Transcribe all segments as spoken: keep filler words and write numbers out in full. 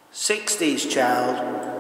sixties child.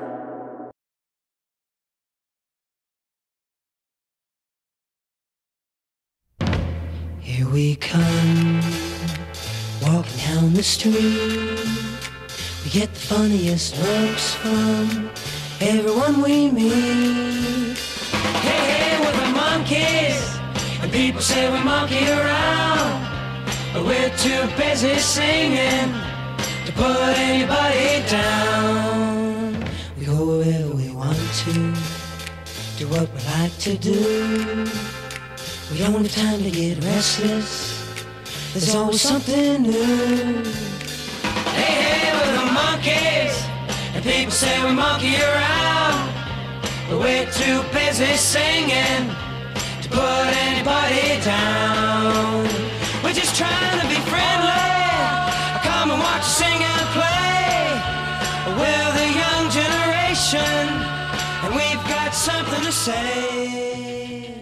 Here we come, walking down the street. We get the funniest looks from everyone we meet. Hey, hey, we're the Monkees, and people say we monkey around, but we're too busy singing to put anybody down. We go wherever we want to, do what we like to do. We don't have time to get restless, there's always something new. Hey, hey, we're the Monkees, and people say we monkey around, but we're too busy singing to put anybody down. We're just trying to be friendly, come and watch us sing and play. We're the young generation, and we've got something to say.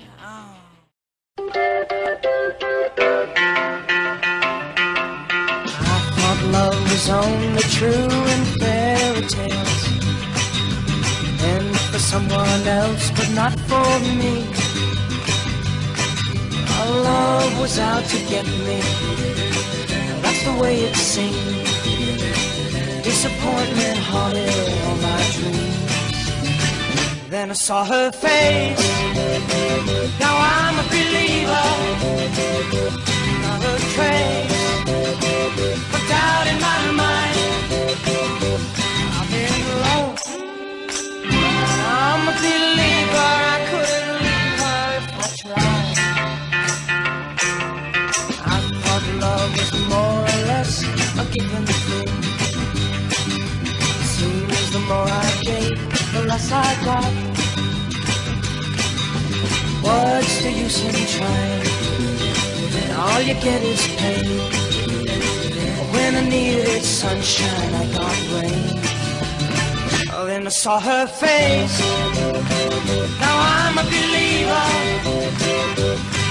Love was only true in fairy tales, and for someone else, but not for me. Our love was out to get me, that's the way it seemed. Disappointment haunted all my dreams. Then I saw her face, now I'm a believer. Not a trace of doubt in my mind. I've been alone, I'm a believer. I couldn't leave her if I tried. I thought love was more or less a given thing. Seems the more I gave, the less I got. What's the use in trying? All you get is pain. When I needed sunshine, I got rain. Oh, then I saw her face, now I'm a believer.